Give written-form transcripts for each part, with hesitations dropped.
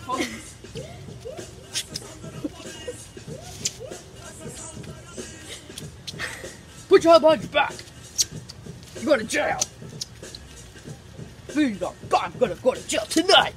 Put your hand behind your back. You're going to jail. I'm gonna go to jail tonight.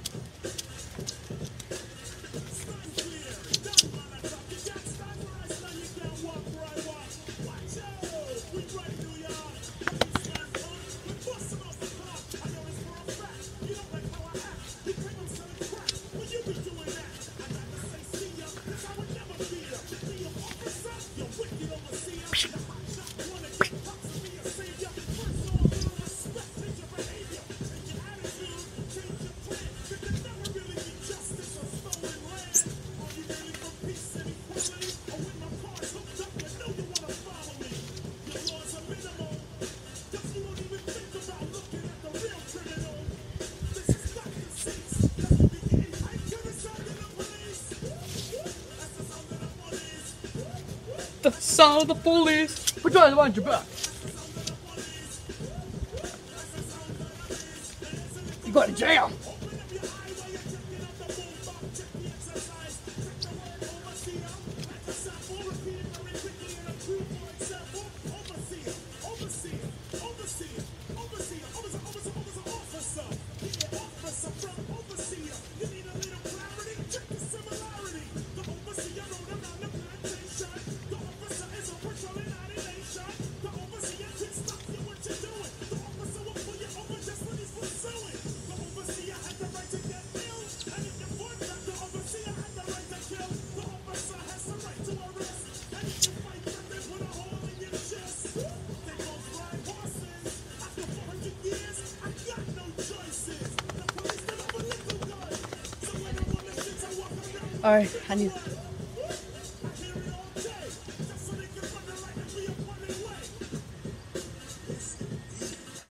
The sound of the police. Put your hands behind your back. You're going to jail. Alright, I need